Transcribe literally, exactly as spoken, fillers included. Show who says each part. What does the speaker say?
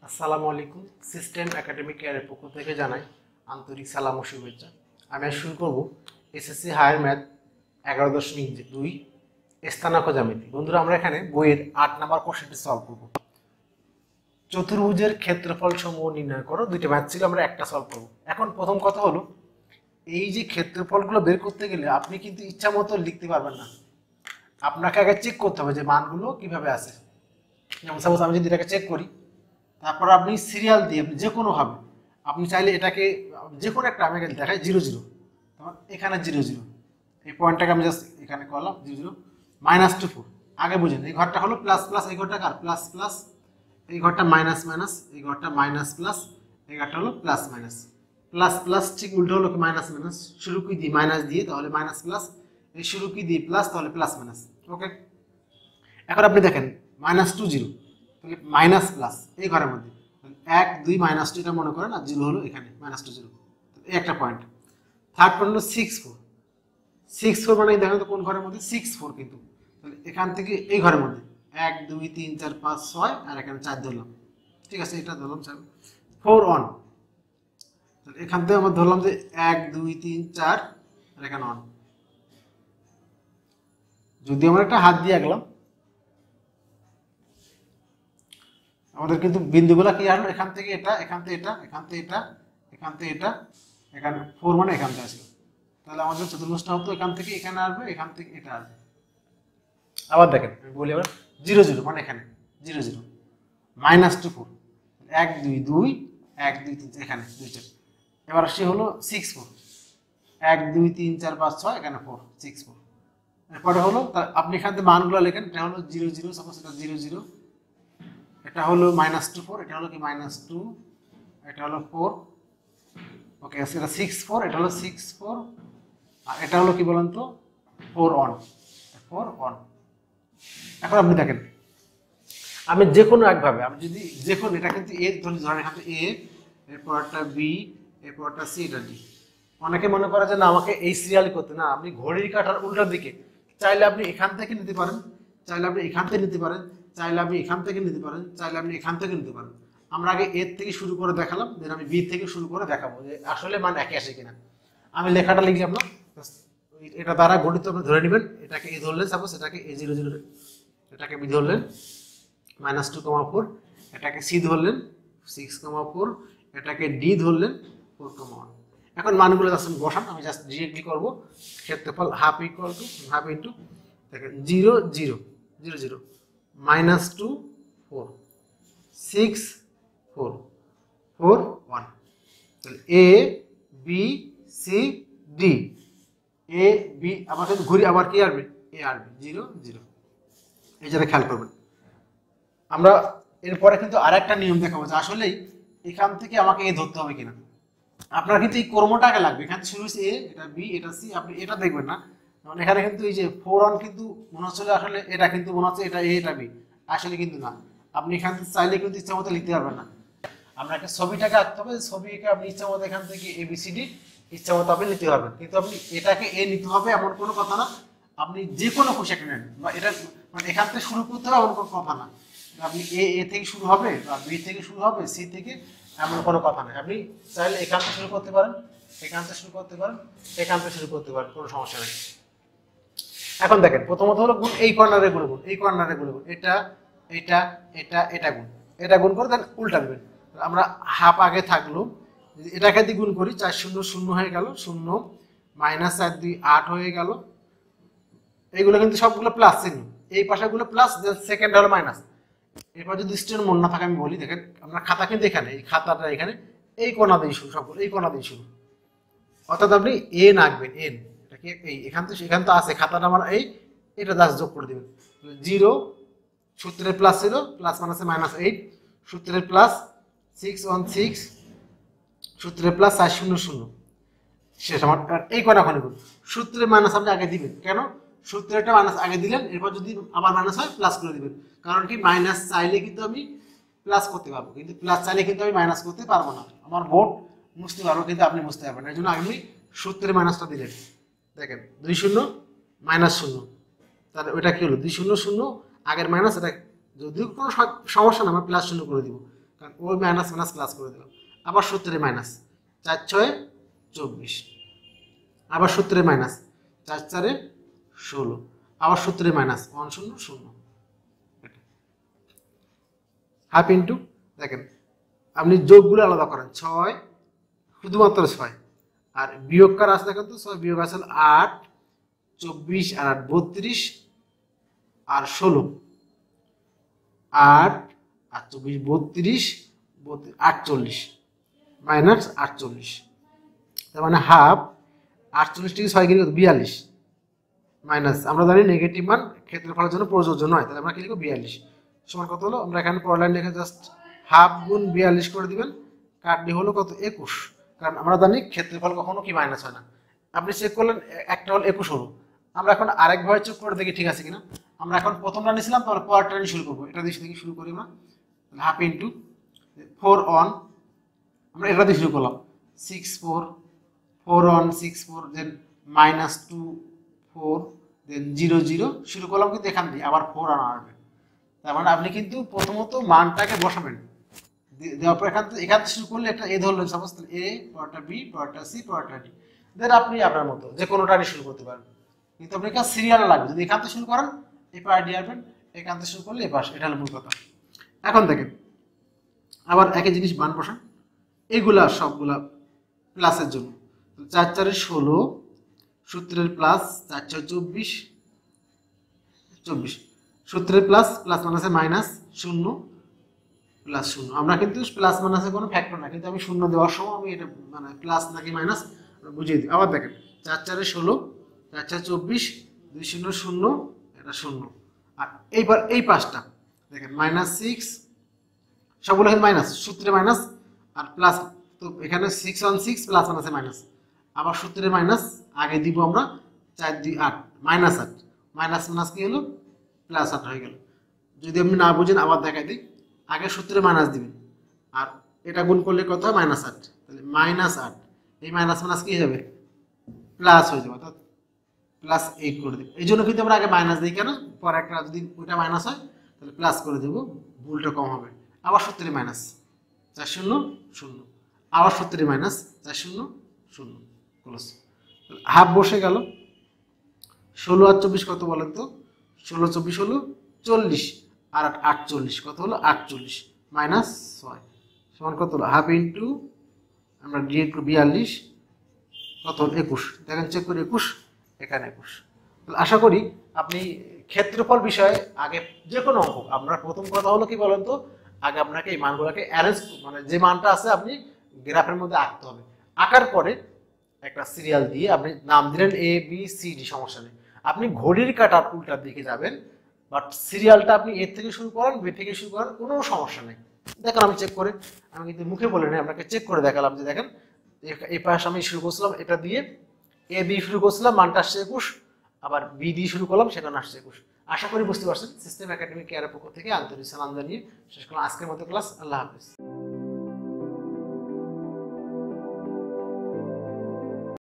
Speaker 1: আসসালামু আলাইকুম। System academic কেয়ারের পক্ষ থেকে জানাই আন্তরিক সালাম ও শুভেচ্ছা। আমি আজ শুরু করব এসএসসি হায়ার ম্যাথ এগারো দশমিক দুই স্থানাঙ্ক জ্যামিতি। বন্ধুরা, আমরা এখানে বইয়ের আট নাম্বার কোশ্চেনটি সলভ করব। চতুর্ভুজের ক্ষেত্রফল সমূহ নির্ণয় করো। দুইটা ম্যাথ ছিল, আমরা একটা সলভ করব। এখন প্রথম কথা হলো, এই যে ক্ষেত্রফলগুলো বের করতে গেলে আপনি কিন্তু ইচ্ছা মতো লিখতে পারবেন না। আপনাকে আগে চেক করতে হবে যে মানগুলো কিভাবে আসে। যেমন সাপোজ আমি যদি এটাকে চেক করি, তারপর আপনি সিরিয়াল দিয়ে আপনি যে কোনোভাবে আপনি চাইলে এটাকে যে কোনো একটা আমি দেখাই জিরো জিরো, এখানে জিরো জিরো, এই পয়েন্টটাকে আমি জাস্ট এখানে করলাম zero zero minus two four. আগে বুঝেন, এই ঘরটা হলো প্লাস প্লাস, এই ঘরটা কার প্লাস প্লাস, এই ঘরটা মাইনাস মাইনাস, এই ঘরটা মাইনাস প্লাস, এই ঘরটা হলো প্লাস মাইনাস। প্লাস প্লাস ঠিক উল্টো হলো কি মাইনাস মাইনাস, শুরু কি দিই মাইনাস দিয়ে তাহলে মাইনাস প্লাস, এই শুরু কি দিই প্লাস তাহলে প্লাস মাইনাস। ওকে, এখন আপনি দেখেন মাইনাস টু জিরো তাহলে মাইনাস প্লাস এই ঘরের মধ্যে এক দুই মাইনাস টু, এটা মনে করেন, আর জিরো হলো এখানে মাইনাস টু জিরো, এই একটা পয়েন্ট। থার্ড পয়েন্ট হলো সিক্স ফোর, সিক্স ফোর মানে দেখেন তো কোন ঘরের মধ্যে সিক্স ফোর, কিন্তু তাহলে এখান থেকে এই ঘরের মধ্যে এক দুই তিন চার পাঁচ ছয় আর এখানে চার ধরলাম, ঠিক আছে, এটা ধরলাম চার। ফোর ওয়ান, এখান থেকে আমরা ধরলাম যে এক দুই তিন চার আর এখানে ওয়ান। যদি আমরা একটা হাত দিয়ে আঁকলাম, আমাদের কিন্তু বিন্দুগুলা কি আসলো, এখান থেকে এটা, এখান থেকে এটা, এখান থেকে এটা, এখান থেকে এটা, এখানে ফোর মানে এখান থেকে আসলো। তাহলে আমাদের চতুর্ভুজটা হতো এখান থেকে এখানে আসবে, এখান থেকে এটা আসবে। আবার দেখেন আমি বলি, আবার জিরো জিরো মানে এখানে zero zero minus two four, এক দুই দুই এক দুই তিন এখানে দুই চার। এবার সে হলো সিক্স ফোর, এক দুই তিন চার পাঁচ ছয় এখানে ফোর, সিক্স ফোর। এরপরে হলো আপনি এখান থেকে মানগুলো লেখেন, এটা হলো জিরো জিরো, সাপোজ এটা জিরো জিরো, এটা হলো মাইনাস টু ফোর, এটা হলো কি মাইনাস টু, এটা হলো ফোর, ওকে, এটা সিক্স ফোর, এটা হলো সিক্স ফোর, আর এটা হলো কি বলেন তো ফোর ওয়ান, ফোর ওয়ান। এখন আপনি দেখেন, আমি যে কোনো একভাবে আমি যদি যে কোনো, এটা কিন্তু এ ধরি, ধরেন এখানে এ, এরপরটা বি, এরপরটা সি, এটা ডি। অনেকে মনে করে যে না আমাকে এই সিরিয়ালই করতে, না, আপনি ঘড়ির কাঁটার উল্টার দিকে চাইলে আপনি এখান থেকে নিতে পারেন, চাইলে আপনি এখান থেকে নিতে পারেন, চাইলে আপনি এখান থেকে নিতে পারেন, চাইলে আপনি এখান থেকে নিতে পারেন। আমরা আগে এর থেকে শুরু করে দেখালাম, দেন আমি বি থেকে শুরু করে দেখাবো যে আসলে মান একই আসে কিনা। আমি লেখাটা লিখলাম না, এটা দ্বারা গণিত আপনি ধরে নেবেন। এটাকে এ ধরলেন, সাপোজ এটাকে এ জিরো জিরো, এটাকে বি ধরলেন মাইনাস টু কমা ফোর, এটাকে সি ধরলেন সিক্স কমা ফোর, এটাকে ডি ধরলেন ফোর কমা ওয়ান। এখন মানগুলো জাস্ট বসান, আমি জাস্ট ডিরেক্টলি করবো। ক্ষেত্রফল half equal to half into দেখেন zero zero zero zero minus two four six four four one. তাহলে A B C D, A B, আবার কিন্তু ঘুরি আবার কি আসবে এ আসবে জিরো জিরো, এই যেটা খেয়াল করবেন। আমরা এরপরে কিন্তু আর একটা নিয়ম দেখাবো যে আসলেই এখান থেকে আমাকে এ ধরতে হবে কিনা। আপনার কিন্তু এই কর্মটাকে লাগবে, এখানে শুরু হচ্ছে এ, এটা বি, এটা সি, আপনি এটা দেখবেন না। মানে এখানে কিন্তু এই যে ফোর ওয়ান কিন্তু মনে হচ্ছে আসলে এটা কিন্তু মনে হচ্ছে এটা এ, এটা বি, আসলে কিন্তু না। আপনি এখান থেকে চাইলে কিন্তু ইচ্ছা মতো লিখতে পারবেন না। আপনাকে ছবিটাকে আঁকতে হবে, ছবিকে আপনি ইচ্ছা মতো এখান থেকে এ বি সি ডি ইচ্ছা মতো আপনি নিতে পারবেন, কিন্তু আপনি এটাকে এ নিতে হবে এমন কোনো কথা না। আপনি যে কোনো খুশি একটা নেন, বা এটা মানে এখান থেকে শুরু করতে হবে এমন কোনো কথা না। আপনি এ এ থেকে শুরু হবে বা বি থেকে শুরু হবে, সি থেকে, এমন কোনো কথা নেই। আপনি চাইলে এখান থেকে শুরু করতে পারেন, এখান থেকে শুরু করতে পারেন, এখান থেকে শুরু করতে পারেন, কোনো সমস্যা নেই। এখন দেখেন, প্রথমত হলো গুণ, এই কর্নারে গুণ গুণ, এই কর্নারে গুণ গুণ, এটা এটা এটা এটা গুণ, এটা গুণ করে দেন উল্টা দেবেন। আমরা হাফ আগে থাকলো, এটাকে দিয়ে গুণ করি, চার শূন্য শূন্য হয়ে গেল, শূন্য মাইনাস চার দুই আট হয়ে গেল। এইগুলো কিন্তু সবগুলো প্লাস চিহ্ন, এই পাশেগুলো প্লাস, সেকেন্ড হলো মাইনাস। এরপর যদি স্টুডেন্ট মন না থাকে আমি বলি, দেখেন আপনার খাতা কিন্তু এখানে, এই খাতাটা এখানে, এই কোণা দিয়ে শুরু, সবগুলো এই কোণা দিয়ে শুরু, অর্থাৎ আপনি এন আঁকবেন, এন, এটাকে এই এখান থেকে এখান তো আছে খাতাটা আমার, এই এটা দাস যোগ করে দেবেন। জিরো সূত্রের প্লাস ছিল, প্লাস মাইনাসে মাইনাস এইট, সূত্রের প্লাস সিক্স ওয়ান সিক্স, সূত্রের প্লাস চার শূন্য শূন্য, শেষ আমার। এই কোণা ওখানে গুণ, সূত্রের মাইনাস আপনি আগে দিবেন, কেন সূত্রেরটা মাইনাস আগে দিলেন, এরপর যদি আবার মাইনাস হয় প্লাস করে দিবেন। কারণ কি মাইনাস চাইলে কিন্তু আমি প্লাস করতে পারবো, কিন্তু প্লাস চাইলে কিন্তু আমি মাইনাস করতে পারবো না। আমার বোর্ড মুছতে পারবো কিন্তু আপনি মুছতে পারবেন না, এই জন্য আপনি সূত্রের মাইনাসটা দিলেন। দেখেন দুই শূন্য মাইনাস শূন্য, তাহলে ওইটা কি হলো দুই শূন্য শূন্য, আগের মাইনাস, এটা যদিও কোনো সমস্যা না, আমরা প্লাস শূন্য করে দিব। কারণ ওই মাইনাস মাইনাস প্লাস করে দিলাম। আবার সত্তরে মাইনাস, চার ছয় চব্বিশ, আবার সত্তরে মাইনাস, চার চারে ষোলো, আবার সত্তরে মাইনাস, ওয়ান শূন্য শূন্য, হাফ ইন্টু। দেখেন আপনি যোগগুলো আলাদা করেন, ছয় শুধুমাত্র ছয়, আর বিয়োগকার আছে দেখেন তো, ছয় বিয়োগ আছে আট, চব্বিশ আর আট বত্রিশ, আর ষোলো, আট আর চব্বিশ বত্রিশ, আটচল্লিশ, মাইনাস আটচল্লিশ, তার মানে হাফ। আটচল্লিশ থেকে ছয় গেলে বিয়াল্লিশ, মাইনাস আমরা জানি নেগেটিভ মান ক্ষেত্রফলের জন্য প্রযোজ্য নয়, তাহলে আমরা কি লিখবো বিয়াল্লিশ, সমান কত হলো, আমরা এখানে পরের লাইন লিখে জাস্ট হাফ গুণ বিয়াল্লিশ করে দিবেন, কাটলে হলো কত একুশ, কারণ আমরা জানি ক্ষেত্রফল কখনো কি মাইনাস হয় না। আপনি চেক করলেন একটা হল একুশ হলো, আমরা এখন আরেকভাবে চেক করে দেখি ঠিক আছে কিনা। আমরা এখন প্রথমটা নিয়েছিলাম, তাহলে পরেরটা নিয়ে শুরু করবো, এটা দিয়ে থেকে শুরু করি আমরা। হাফ ইন্টু ফোর অন, আমরা এটা দিয়ে শুরু করলাম, six four, four on six four, then minus two four, then zero zero, শুরু করলাম কিন্তু এখান দিয়ে আবার ফোর আনা আসবে। তার মানে আপনি কিন্তু প্রথমত মানটাকে বসাবেন, দেওয়ার পর এখান থেকে এখান থেকে শুরু করলে একটা এ ধরলেন, সাপোজ এ, পরটা বি, পরটা সি, পরটা ডি, দেন আপনি আপনার মতো যে কোনোটা নিয়ে শুরু করতে পারেন, কিন্তু আপনি কাছে সিরিয়াল লাগবে। যদি এখান থেকে শুরু করেন এই পার ডি আসবেন, এখান থেকে শুরু করলে এ পাশ, এটা হলো মূল কথা। এখন দেখেন আবার একই জিনিস মান বসান, এইগুলা সবগুলা প্লাসের জন্য, চার চারে ষোলো, সূত্রের প্লাস, চার ছয় চব্বিশ, চব্বিশ, সূত্রের প্লাস, প্লাস মাইনাসে মাইনাস, শূন্য প্লাস শূন্য। আমরা কিন্তু প্লাস মাইনাসে কোনো ফ্যাক্টর না, কিন্তু আমি শূন্য দেওয়ার সময় আমি এটা মানে প্লাস নাকি মাইনাস বুঝিয়ে দিই। আবার দেখেন চার চারে ষোলো, চার চার চব্বিশ, দুই শূন্য শূন্য, এটা শূন্য, আর এইবার এই পাঁচটা দেখেন মাইনাস সিক্স, সবগুলো মাইনাস, সূত্রে মাইনাস আর প্লাস, তো এখানে সিক্স ওয়ান সিক্স প্লাস মাইনাসে মাইনাস, আবার সূত্রে মাইনাস, আগে দিব আমরা চার দুই আট, মাইনাস আট, মাইনাস মাইনাস কি হলো প্লাস আট হয়ে গেল। যদি আপনি না বুঝেন আবার দেখাই দিই, আগে সূত্রে মাইনাস দিবেন, আর এটা গুণ করলে কত হয় মাইনাস আট, তাহলে মাইনাস আট, এই মাইনাস মাইনাস কি যাবে প্লাস হয়ে যাবে, অর্থাৎ প্লাস এইট করে দেবো। এই জন্য কিন্তু আমরা আগে মাইনাস দিই, কেন পরে একটা যদি ওইটা মাইনাস হয় তাহলে প্লাস করে দেবো, ভুলটা কম হবে। আবার সত্তরে মাইনাস, চার শূন্য শূন্য, আবার সত্তরে মাইনাস, চার শূন্য শূন্য, ক্লোজ, হাফ বসে গেল। ষোলো আর চব্বিশ কত বলেন তো, ষোলো চব্বিশ হলো চল্লিশ, আর আটচল্লিশ কত হলো আটচল্লিশ, মাইনাস ছয়, সমান কত হলো হাফ ইন্টু আমরা ডিএড বিয়াল্লিশ, কত হলো একুশ, দেখেন চেক করি একুশ, এখানে একুশ। আশা করি আপনি ক্ষেত্রফল বিষয়ে আগে যে কোনো অঙ্ক, আমরা প্রথম কথা হলো কি বলেন তো, আগে আপনাকে এই মানগুলোকে অ্যারেঞ্জ মানে যে মানটা আছে আপনি গ্রাফের মধ্যে আঁকতে হবে, আঁকার পরে একটা সিরিয়াল দিয়ে আপনি নাম দিলেন এ বি সি ডি, সমস্যা নেই। আপনি ঘড়ির কাঁটার উল্টার দিকে যাবেন, বাট সিরিয়ালটা আপনি এ থেকে শুরু করেন, বি থেকে শুরু করেন, কোনো সমস্যা নেই। দেখেন আমি চেক করে, আমি কিন্তু মুখে বলে নেই, আপনাকে চেক করে দেখালাম যে দেখেন এই পাশ আমি শুরু করছিলাম এটা দিয়ে, এ দিয়ে শুরু করছিলাম, মানটা আসছে একুশ, আবার বি দিয়ে শুরু করলাম, সেখানে আসছে একুশ। আশা করি বুঝতে পারছেন। সিস্টেম একাডেমি কেয়ারের পক্ষ থেকে আন্তরিক সালাম জানিয়ে শেষ করলাম আজকের মতো ক্লাস। আল্লাহ হাফিজ।